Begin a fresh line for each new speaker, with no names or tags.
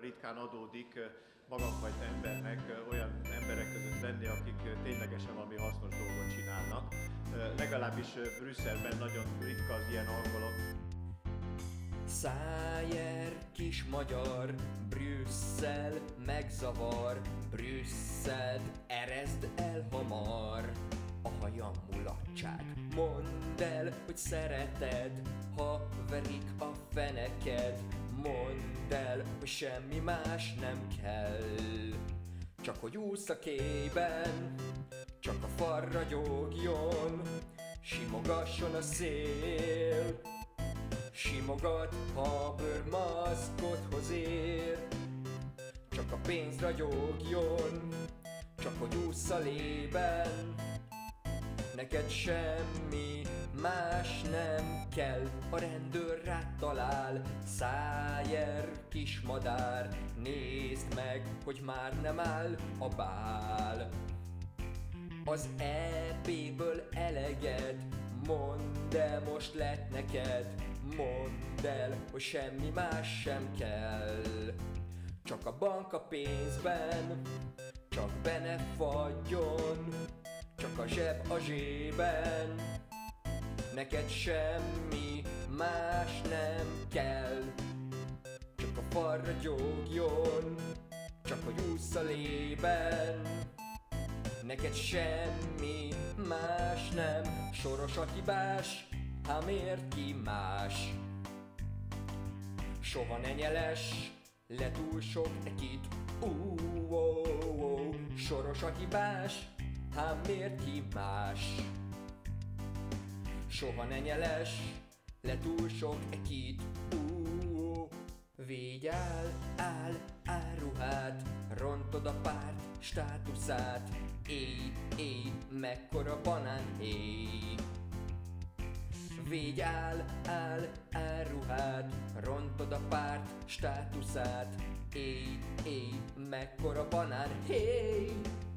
Ritkán adódik magamfajta embernek olyan emberek között lenni, akik ténylegesen valami hasznos dolgot csinálnak. Legalábbis Brüsszelben nagyon ritka az ilyen alkalom.
Szájer, kis magyar, Brüsszel megzavar, Brüsszelt ereszd el hamar. A hajam mulatság, mondd el, hogy szereted, ha verik a feneked. Mondd el, hogy semmi más nem kell, csak hogy úsz a kében, csak a far ragyogjon, simogasson a szél. Simogat, ha bőrmaszkot ér, csak a pénz ragyogjon, csak hogy úsz a lében. Neked semmi más nem kell, a rendőr rád talál. Szájer, kis madár, nézd meg, hogy már nem áll a bál. Az EP-ből eleged, mondd el, most lett neked. Mondd el, hogy semmi más sem kell, csak a bank a pénzben, csak be ne fagyjon, csak a zseb a zsében. Neked semmi más nem kell, csak a far ragyogjon, csak hogy úsz a lében. Neked semmi más nem, Soros a hibás, hát miért ki más? Soha ne nyeles le túl sok ekit. Soros a hibás, hát miért ki más? Soha ne nyeles le túl sok ekit. Vigyál, áruhát, rontod a párt státuszát. Mekkora banán, Vigyál, áruhát, rontod a párt státuszát. Mekkora banán,